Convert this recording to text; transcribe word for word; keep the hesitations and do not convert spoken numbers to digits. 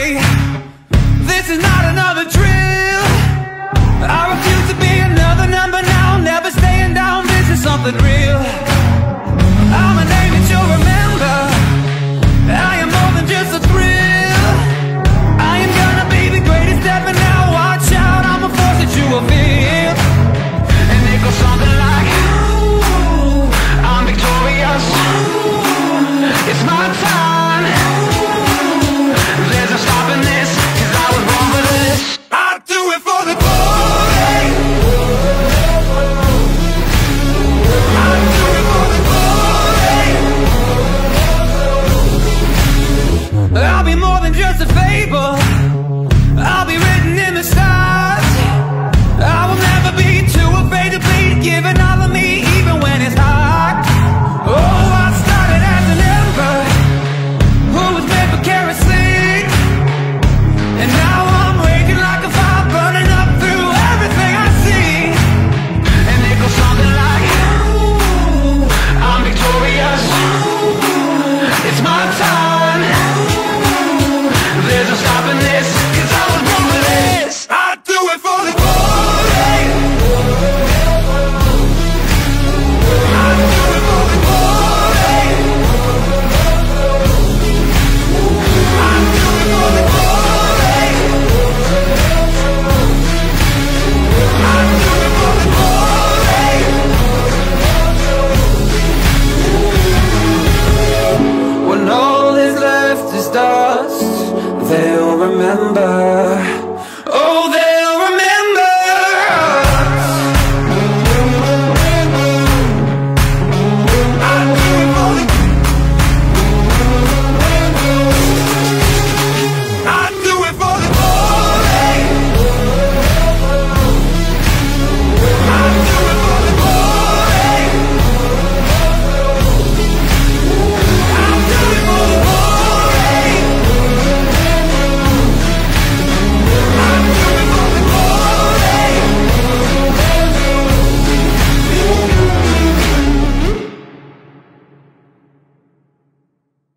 way. This is not another drill. I refuse to be another number now. Never staying down, this is something real. I'm a name that you'll remember. I am more than just a thrill. I am gonna be the greatest ever now. Watch out, I'm a force that you will feel. And it goes something like, ooh, I'm victorious. Ooh, it's my time. Ooh, there's no stopping this, 'cause I was born for this. I do it for the glory. I do it for the glory. I'll be more than just a fable. I'll be written in the stars. I will never be too afraid to bleed, giving all of me even when it's hard. Oh, I started as an ember who was made for kerosene, and now I'm raging like a fire, burning up through everything I see. And it goes something like, ooh, I'm victorious. Ooh, it's my time. Ooh, there's no stopping this, 'cause I was born for this. I do it for the glory. I do it for the glory. I do it for the glory. I do it for the glory. When all is left is dust, they'll remember